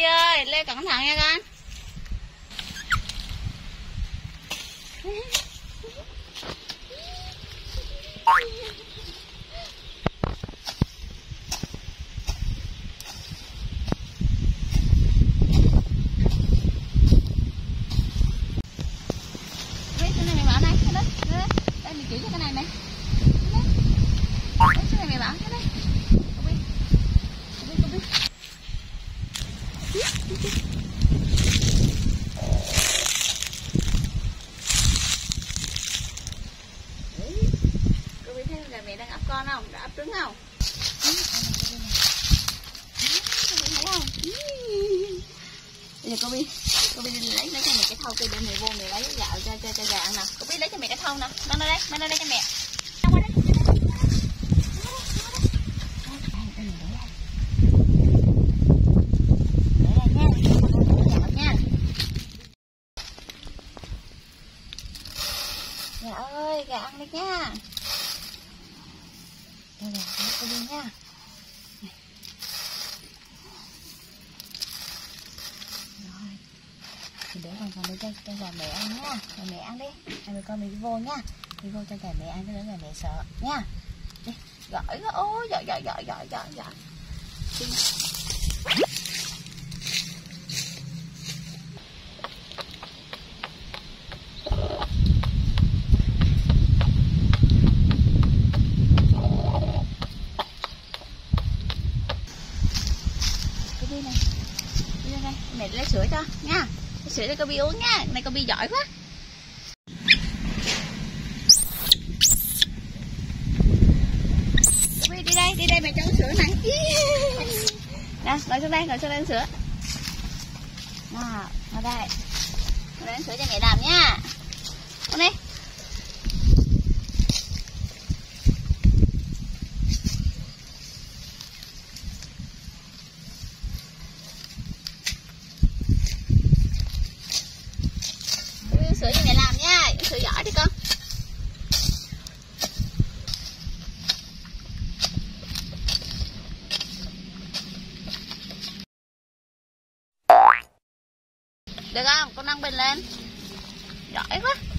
Kobe ơi, Lê cẩn thận nha con. Cái này mày bảo này, cái đó, đây mình chỉ cho cái này này. Cái này mày bảo cái đấy. Kobe. Kobe thấy là mẹ đang ấp con không? Đã ấp trứng không? Thấy không? Bây giờ Kobe đi lấy cho mẹ cái thau kia để mẹ vô mẹ lấy gạo cho gà ăn nè. Kobe lấy cho mẹ cái thau nè. Mang ra đây cho mẹ. Gà ơi, gà ăn đi nha. Đây là cô đi nha. Rồi. Thì để con đi cho gà mẹ ăn nha. Gà mẹ ăn đi. Hai mẹ con mình đi vô nha. Đi vô cho gà mẹ ăn cho đỡ gà mẹ sợ nha. Đi, gọi nó. Ôi, gọi. Đi đây, mẹ lấy sữa cho nha. Lấy sữa cho Kobe uống nha. Này Kobe giỏi quá. Kobe đi đây mẹ cho uống sữa này. Nè, ngồi xuống đây uống sữa. Nào, ngồi đây. Ngồi uống sữa cho mẹ làm nha. Uống đi. Sữa cho mẹ làm nha, sữa giỏi đi con. Được không? Con nâng bình lên. Giỏi quá.